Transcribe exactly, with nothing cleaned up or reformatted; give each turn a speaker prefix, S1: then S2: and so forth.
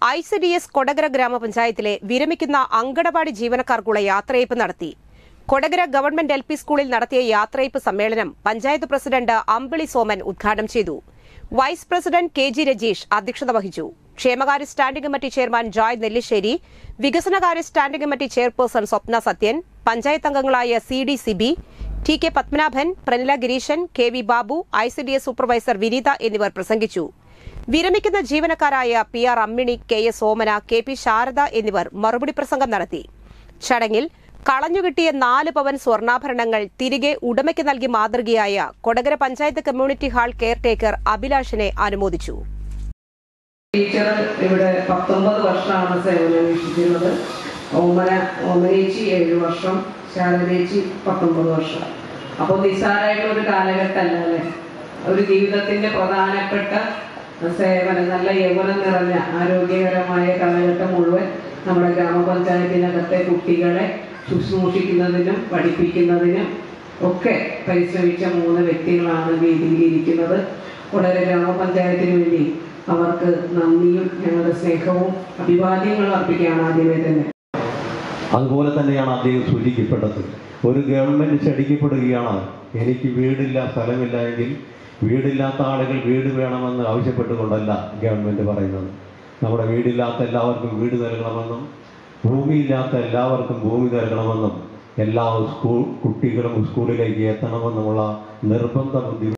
S1: I C D S Kodakara ഗ്രാമപഞ്ചായത്തിലെ വിരമിക്കുന്ന അങ്കണവാടി ജീവനക്കാർക്കുള്ള യാത്രയയപ്പ് നടത്തി. കൊടകര ഗവൺമെന്റ് എൽ പി സ്കൂളിൽ നടത്തിയ യാത്രയയപ്പ് സമ്മേളനം പഞ്ചായത്ത് പ്രസിഡന്റ് അമ്പിളി സോമൻ ഉദ്ഘാടനം ചെയ്തു. Vice president K G Rajeesh അധ്യക്ഷത വഹിച്ചു. ക്ഷേമകാര്യ standing committee chairman Joy Nellissery, വികസനകാര്യ standing committee chairperson Swapna Sathyan, panchayat അംഗങ്ങളായ C D Sibi, T K Padmanabhan, Pranila Gireesan, K V Babu, I C D S supervisor Vineetha എന്നിവർ പ്രസംഗിച്ചു. വിരമിക്കുന്ന ജീവനക്കാരായ P R Ammini, K S Somana, K P Sarada എന്നിവർ മറുപടി പ്രസംഗം നടത്തി. ചടങ്ങിൽ കളഞ്ഞുകിട്ടിയ നാല് പവൻ സ്വർണ്ണാഭരണങ്ങൾ തിരികെ ഉടമയ്ക്ക് നൽകി മാതൃകയായ Kodakara panchayat community hall caretaker അഭിലാഷിനെ അനുമോദിച്ചു.
S2: ടീച്ചർ ഇവിടെ പത്തൊമ്പത് വർഷമാണ് സേവനമനുഷ്ഠിച്ചിരുന്നത്. ഓമന ഓമനേച്ചി ഏഴ് വർഷം, ശാരദേച്ചി പത്തൊമ്പത് വർഷം. അപ്പോൾ നിസ്സാരമായിട്ടുള്ള ഒരു കാലഘട്ടമല്ല അല്ലേ? ഒരു ജീവിതത്തിന്റെ പ്രധാനപ്പെട്ട സേവനം, നല്ല യൗവനം നിറഞ്ഞ ആരോഗ്യകരമായ കാലഘട്ടം മുഴുവൻ നമ്മുടെ ഗ്രാമപഞ്ചായത്തിനകത്തെ കുട്ടികളെ ശുശ്രൂഷിക്കുന്നതിനും പഠിപ്പിക്കുന്നതിനും ഒക്കെ പരിശ്രമിച്ച മൂന്ന് വ്യക്തികളാണ് വേദിയിലിരിക്കുന്നത്. കൊടകര ഗ്രാമപഞ്ചായത്തിന് വേണ്ടി അവർക്ക് നന്ദിയും ഞങ്ങളുടെ സ്നേഹവും അഭിവാദ്യങ്ങളും അർപ്പിക്കുകയാണ്. ആദ്യമേ തന്നെ
S3: അതുപോലെ തന്നെയാണ് അദ്ദേഹം സൂചിക്കപ്പെട്ടത്. ഒരു ഗവൺമെന്റ് ക്ഷണിക്കപ്പെടുകയാണ്, എനിക്ക് വീടില്ല, സ്ഥലമില്ല എങ്കിൽ വീടില്ലാത്ത ആളുകൾ വീട് വേണമെന്ന് ആവശ്യപ്പെട്ടുകൊണ്ടല്ല ഗവൺമെന്റ് പറയുന്നത്. നമ്മുടെ വീടില്ലാത്ത എല്ലാവർക്കും വീട് നൽകണമെന്നും ഭൂമിയില്ലാത്ത എല്ലാവർക്കും ഭൂമി നൽകണമെന്നും എല്ലാ സ്കൂൾ കുട്ടികളും സ്കൂളിലേക്ക് എത്തണമെന്നുമുള്ള നിർബന്ധ ബുദ്ധി